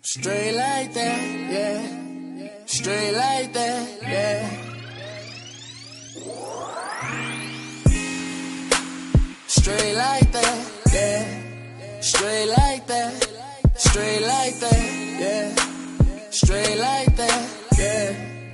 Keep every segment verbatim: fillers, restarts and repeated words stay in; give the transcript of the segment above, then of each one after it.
Straight like that, yeah. Straight like that, yeah. Straight like that, yeah. Straight like that. Straight like that, yeah. Straight like that, yeah.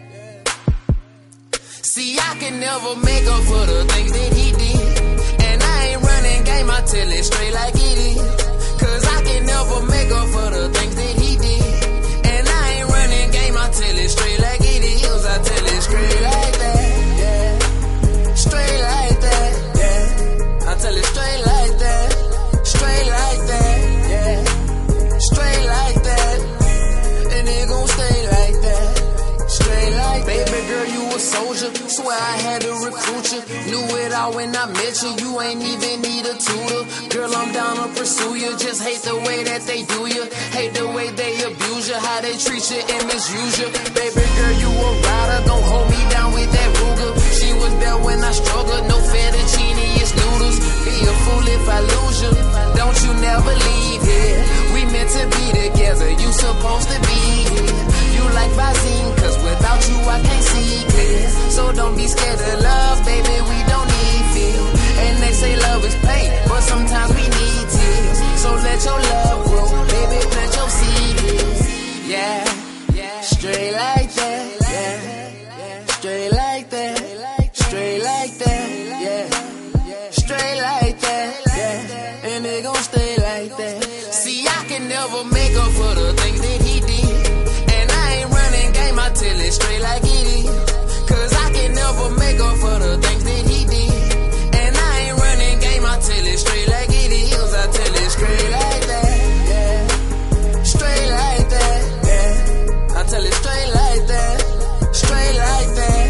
See, I can never make up for the things that he did, and I ain't running game, I tell it straight like it is. Cause I can never make up for the things that he did, and I ain't running game, I tell it straight like it is. I tell it straight like that, yeah. Straight like that, yeah. I tell it straight like that. Straight like that, yeah. Straight like that, and it gon' stay like that. Straight like that. Baby girl, you a soldier, swear I had to recruit you. Knew it all when I met you, you ain't even need a tutor. Girl, I'm down to pursue you, just hate the way that they do you. Hate the way they abuse you, how they treat you and misuse you. Baby girl, you a rider, gon' hold me down with that Ruger. She was there when I struggled, no fettuccine, it's noodles. Be a fool if I lose you, don't you never leave here. We meant to be together, you supposed to be here. You like Vaseline, cause without you I can't see clear. So don't be scared of love, baby, we don't need fear. And they say love is pain, but sometimes we need tears. So let your love grow, baby, plant your seed here. Yeah, straight like that, yeah. Straight like that, straight like that, yeah. Straight like that, yeah. And it gon' stay like that. See, I can never make up for the things that he did, and I ain't running game, I tell it straight like it is. Cause I can never make up for the things that he did, and I ain't running game, I tell it straight like it is. I tell it straight like that, yeah. Straight like that, yeah. I tell it straight like that. Straight like that,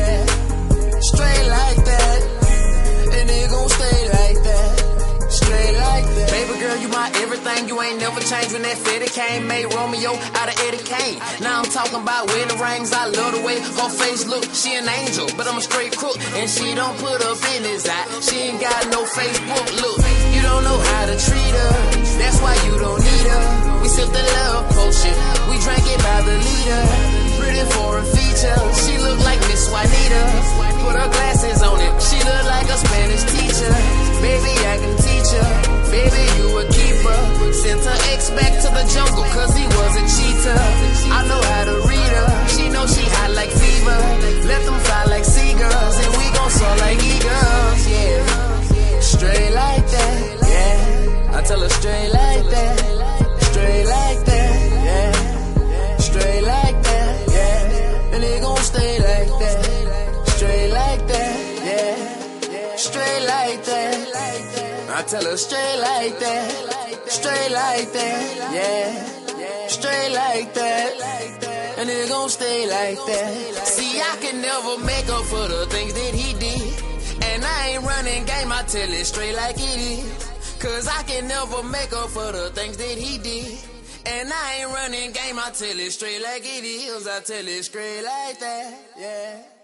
yeah. Straight like that, and it gon' stay like that. Straight like that. Baby girl, you my everything, you ain't never changed. When that fitty came, made Romeo out of Eddie Kane. Now I'm talking about wedding rings, I love the way her face look. She an angel, but I'm a straight crook, and she don't put her business out. She ain't got no Facebook look. You don't know how to treat her, that's why you don't need her. We sip the love potion, we drank it by the liter. Pretty for a feature, she look like Miss Juanita. Put her glasses on it, she look like a Spanish teacher. Baby, I can teach her, baby, you a keeper. Sent her ex back to the jungle, cause he was a cheater. I know how to read her, she know she hot like fever. Let them fly like seagulls, and we gon' soar like eagles, yeah. Straight like that, yeah. I tell her straight like that. Straight like that, yeah. Straight like that, yeah. And it gon' stay like that. Straight like that, yeah. Straight like that. I tell her straight like that. Straight like that, yeah. Straight like that, and it gon' stay like that. See, I can never make up for the things that he did, and I ain't running game, I tell it straight like it is. Cause I can never make up for the things that he did, and I ain't running game, I tell it straight like it is. I tell it straight like that, yeah.